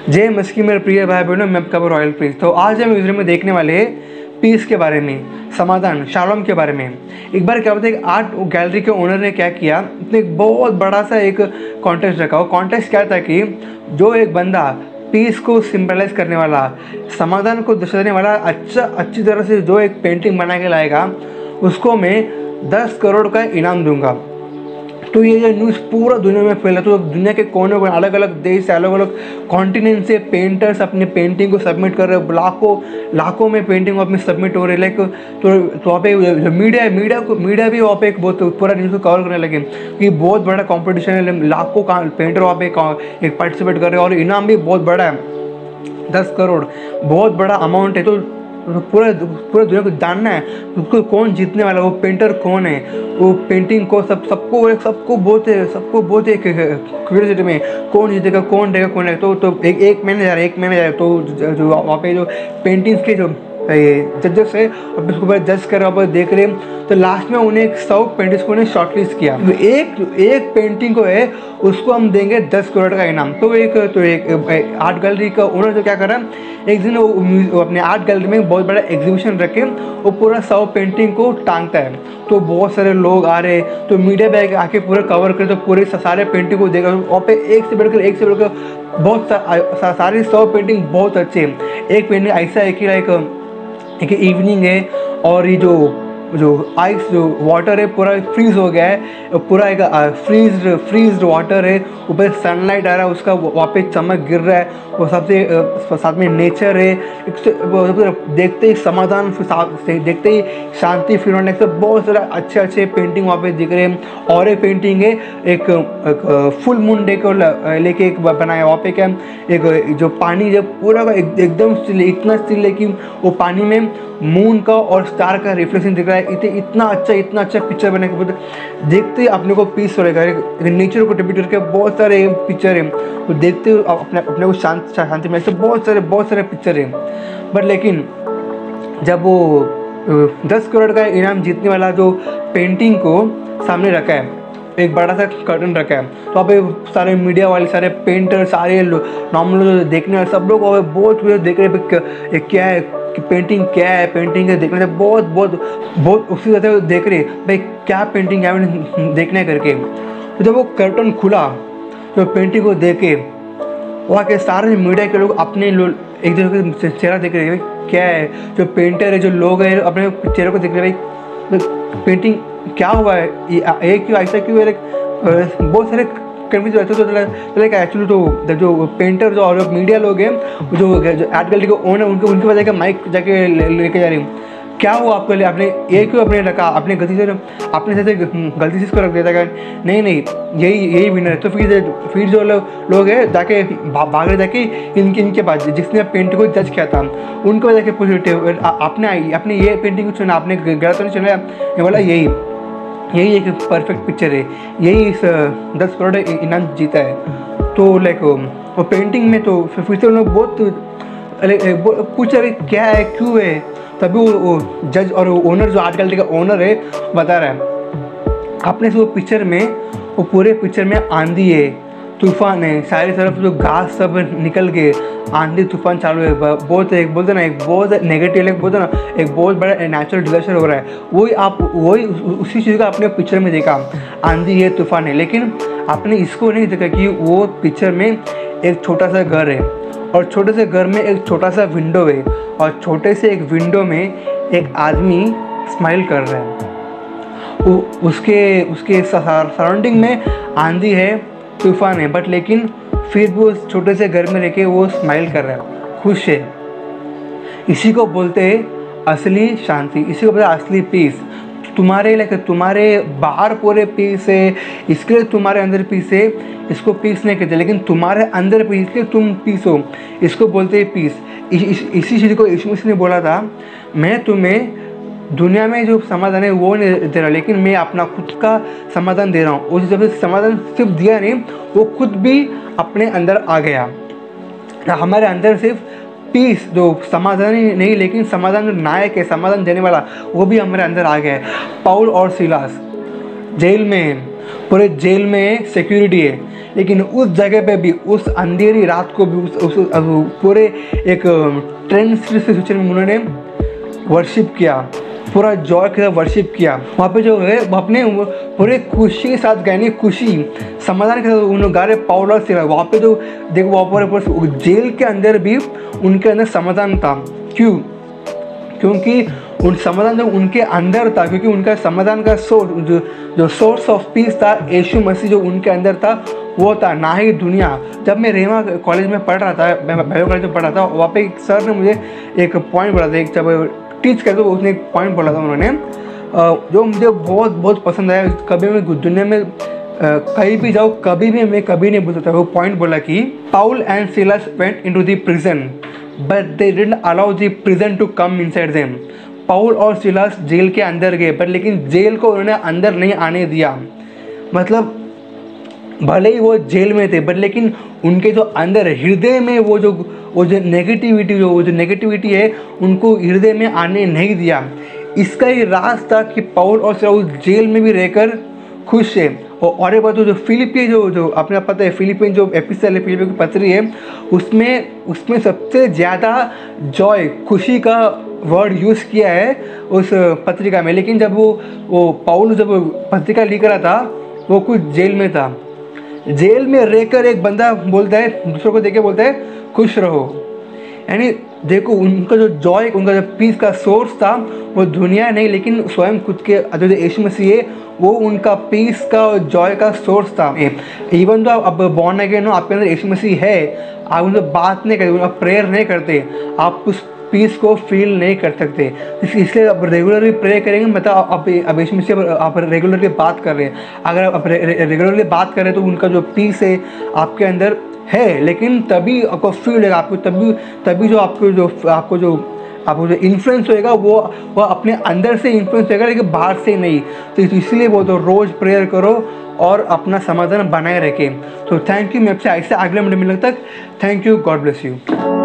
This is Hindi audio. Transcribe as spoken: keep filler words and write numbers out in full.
जय मस्की मेरे प्रिय भाई बहनों, मैं आपका रॉयल प्रिंस। तो आज हम इस वीडियो में देखने वाले हैं पीस के बारे में, समाधान, शालोम के बारे में। एक बार क्या होता है, एक आर्ट गैलरी के ओनर ने क्या किया, उसने एक बहुत बड़ा सा एक कॉन्टेस्ट रखा। वो कॉन्टेस्ट क्या था कि जो एक बंदा पीस को सिंबलाइज करने वाला, समाधान को दर्शाने वाला अच्छा अच्छी तरह से जो एक पेंटिंग बना के लाएगा, उसको मैं दस करोड़ का इनाम दूंगा। तो ये जो न्यूज़ पूरा दुनिया में फैला, तो दुनिया के कोने कोने, अलग अलग देश से, अलग अलग कॉन्टिनेंट से पेंटर्स अपने पेंटिंग को सबमिट कर रहे हैं। लाखों लाखों में पेंटिंग अपनी सबमिट हो रही है। लाइक तो तो वहाँ पे मीडिया है मीडिया को मीडिया भी वहाँ पे एक बहुत पूरा न्यूज़ को कवर करने लगे कि बहुत बड़ा कॉम्पिटिशन है, लाखों का पेंटर वहाँ पे एक पार्टिसिपेट कर रहे हैं और इनाम भी बहुत बड़ा है, दस करोड़ बहुत बड़ा अमाउंट है। तो पूरा पूरा दुनिया को जानना है उसको कौन जीतने वाला, वो पेंटर कौन है, वो पेंटिंग को सब सबको सबको बहुत है सबको बहुत एक क्यूरियोसिटी में कौन जीतेगा, कौन रहेगा, कौन रहेगा। तो तो एक एक महीने जा रहा है एक महीने जा रहा है तो जो वहाँ पे जो पेंटिंग्स के जो जजेस है अब उसको बाद जज कर रहे देख रहे हैं। तो लास्ट में उन्हें सौ पेंटिंग्स को उन्हें शॉर्टलिस्ट किया। तो एक एक पेंटिंग को है उसको हम देंगे दस करोड़ का इनाम। तो एक तो एक आर्ट गैलरी का ओनर जो क्या कर रहा है, एक दिन वो, वो अपने आर्ट गैलरी में बहुत बड़ा एग्जीबिशन रखे, वो पूरा सौ पेंटिंग को टांगता है। तो बहुत सारे लोग आ रहे, तो मीडिया पे आके पूरा कवर करे, तो पूरे सारे पेंटिंग को देखा। वहाँ पे एक से बढ़कर एक से बढ़कर बहुत सा, सारी सौ पेंटिंग बहुत अच्छे हैं। एक पेंटिंग ऐसा है कि लाइक एक इवनिंग है और ये जो जो आइस जो वाटर है पूरा फ्रीज हो गया है, पूरा एक फ्रीज फ्रीज वाटर है, ऊपर सनलाइट आ रहा है, उसका वहाँ पे चमक गिर रहा है, वो सबसे साथ में नेचर है। देखते ही समाधान, देखते ही शांति फील होने लगता है। बहुत सारे अच्छे अच्छे पेंटिंग वहाँ पे दिख रहे हैं। और एक पेंटिंग है एक, एक फुल मून डे को लेके एक बनाया। वहाँ पे क्या एक जो पानी जब पूरा का एक, एकदम स्टिल, इतना स्टिल है कि वो पानी में मून का और स्टार का रिफ्लेक्शन दिख रहा है। इतने इतना अच्छा इतना अच्छा पिक्चर बने के देखते ही अपने को पीस हो रहेगा। नेचर को डिपिक्ट करके बहुत सारे पिक्चर है, वो देखते हुए अपने अपने को शांत शांति में, बहुत सारे बहुत सारे पिक्चर है। बट लेकिन जब वो दस करोड़ का इनाम जीतने वाला जो पेंटिंग को सामने रखा है, एक बड़ा सा कर्टन रखा है, तो वहाँ पे सारे मीडिया वाले, सारे पेंटर, सारे नॉर्मल देखने वाले सब लोग बहुत देख रहे क्या है, कि पेंटिंग क्या है, पेंटिंग है देखने से बहुत बहुत बहुत उसी तरह देख रहे भाई क्या पेंटिंग है देखने करके। तो जब वो कर्टन खुला तो पेंटिंग को देख के वहाँ के सारे मीडिया के लोग अपने लोग एक दूसरे के चेहरा देख रहे भाई क्या है, जो पेंटर है, जो लोग हैं अपने चेहरे को देख रहे भाई पेंटिंग क्या हुआ है, ये क्यों ऐसा क्यों है। बहुत सारे कन्फ्यूज रहते तो लाइक एक्चुअली तो जो पेंटर जो और मीडिया लोग हैं, जो आर्ट गैलरी को ओनर, उनके उनकी वजह का माइक जाके लेके जा रही हूँ, क्या हुआ आपके लिए, आपने ये क्यों अपने रखा, आपने गलती से अपने से गलती से इसको रख देता है, नहीं नहीं यही यही विनर है। तो फिर फिर जो लोग हैं जाके भाग रहे जाके इनके इनके पास जिसने पेंट को जज किया था उनको जाके पूछते आपने आपने ये पेंटिंग चुना, आपने गलत नहीं चुना, ये बोला यही यही एक परफेक्ट पिक्चर है, यही इस दस करोड़ इनाम जीता है। तो लाइक वो पेंटिंग में तो फिर से लोग बहुत पूछ रहे क्या है क्यों है। तभी वो, वो जज और ओनर जो आर्ट गैलरी का ओनर है बता रहा है अपने से वो पिक्चर में, वो पूरे पिक्चर में आंधी है, तूफान है, सारी तरफ जो घास सब निकल के आंधी तूफान चालू है, बहुत एक बोलते ना एक बहुत नेगेटिव एक बोलते ना एक बहुत बड़ा नेचुरल डिजास्टर हो रहा है। वही आप वही उसी चीज़ का अपने पिक्चर में देखा, आंधी है, तूफान है। लेकिन आपने इसको नहीं देखा कि वो पिक्चर में एक छोटा सा घर है और छोटे से घर में एक छोटा सा विंडो है और छोटे से एक विंडो में एक आदमी स्माइल कर रहा है। उसके उसके सराउंडिंग में आंधी है, तूफान है, बट लेकिन फिर भी उस छोटे से घर में रह के वो स्माइल कर रहा है, खुश है। इसी को बोलते हैं असली शांति, इसी को बोलते हैं असली पीस। तुम्हारे लाइक तुम्हारे बाहर पूरे पीस है, इसके लिए तुम्हारे अंदर पीस है, इसको पीस नहीं कहते, लेकिन तुम्हारे अंदर पीस के तुम पीस हो, इसको बोलते हैं पीस। इस, इस, इसी चीज़ को यीशु मसीह ने बोला था, मैं तुम्हें दुनिया में जो समाधान है वो नहीं दे रहा, लेकिन मैं अपना खुद का समाधान दे रहा हूँ। उस जब समाधान सिर्फ दिया नहीं, वो खुद भी अपने अंदर आ गया। हमारे अंदर सिर्फ पीस जो समाधान ही नहीं, लेकिन समाधान जो नायक है, समाधान देने वाला, वो भी हमारे अंदर आ गया है। पौल और सिलास जेल में पूरे जेल में सिक्योरिटी है, लेकिन उस जगह पे भी, उस अंधेरी रात को भी, उस, उस, उस पूरे एक ट्रेंड सिचुएशन में उन्होंने वर्शिप किया, पूरा जॉय के साथ वर्शिप किया। वहाँ पे जो है वो अपने पूरे खुशी के साथ गाने, खुशी समाधान के साथ उन्होंने गा रहे पाउल और सिलास। वहाँ पे जो देखो वहाँ पर जेल के अंदर भी उनके अंदर समाधान था। क्यों? क्योंकि उन समाधान जो उनके अंदर था, क्योंकि उनका समाधान का सोर्स, जो जो सोर्स ऑफ पीस था, यीशु मसीह जो उनके अंदर था वो था, ना ही दुनिया। जब मैं रेमा कॉलेज में पढ़ रहा था, मैं बायो कॉलेज में पढ़ रहा था, वहाँ पे एक सर ने मुझे एक पॉइंट बोला था, एक जब टीच करते तो उसने एक पॉइंट बोला था उन्होंने, जो मुझे बहुत बहुत पसंद आया। कभी मैं दुनिया में कहीं भी जाऊँ, कभी भी मैं कभी नहीं भूल सकता। वो पॉइंट बोला कि Paul and Silas went into the prison but they didn't allow the prison to come inside them. Paul और सिलास जेल के अंदर गए, बट लेकिन जेल को उन्होंने अंदर नहीं आने दिया। मतलब भले ही वो जेल में थे, बट लेकिन उनके जो अंदर हृदय में वो जो वो जो नेगेटिविटी जो वो जो नेगेटिविटी है उनको हृदय में आने नहीं दिया। इसका ही राज था कि पाउल और सिलास उस जेल में भी रहकर खुश है। और एक बात जो फिलिपी जो जो अपने पता है, फिलिपिन जो एपिसोड है, फिलिपी की पत्री है, उसमें उसमें सबसे ज़्यादा जॉय, खुशी का वर्ड यूज़ किया है उस पत्रिका में। लेकिन जब वो वो पाउल जब पत्रिका लिख रहा था, वो कुछ जेल में था। जेल में रहकर एक बंदा बोलता है, दूसरों को देख के बोलता है खुश रहो। यानी देखो उनका जो जॉय, उनका जो पीस का सोर्स था वो दुनिया नहीं, लेकिन स्वयं खुद के जो यीशु मसीह है वो उनका पीस का और जॉय का सोर्स था। इवन तो अब बॉर्न अगेन हो, आपके अंदर यीशु मसीह है, आप उनसे बात नहीं करते, आप प्रेयर नहीं करते, आप उस पीस को फील नहीं कर सकते। इसलिए आप रेगुलरली प्रे करेंगे, मतलब आप अब यीशु मसीह आप रेगुलरली बात कर रहे हैं। अगर आप रेगुलरली बात कर रहे हैं तो उनका जो पीस है आपके अंदर है, लेकिन तभी आपको फील होगा, आपको तभी तभी जो आपको जो आपको जो आपको जो इन्फ्लुएंस होएगा वो वो अपने अंदर से इन्फ्लुएंस होएगा, लेकिन बाहर से नहीं। तो इसलिए वो तो रोज़ प्रेयर करो और अपना समाधान बनाए रखें। तो थैंक यू। मैं आपसे ऐसे अगले मिनट मिलने तक thank you. God bless you.